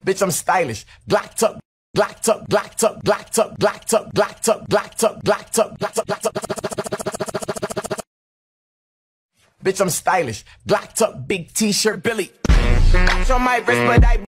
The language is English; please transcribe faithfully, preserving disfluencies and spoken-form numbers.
Bitch, I'm stylish. Glocked up, glocked up, glocked up, glocked up, glocked up, glocked up, glocked up, glocked up, glocked up, glocked up. Bitch, I'm stylish. Glocked up, big t-shirt, Billy. Watch on my wrist, but I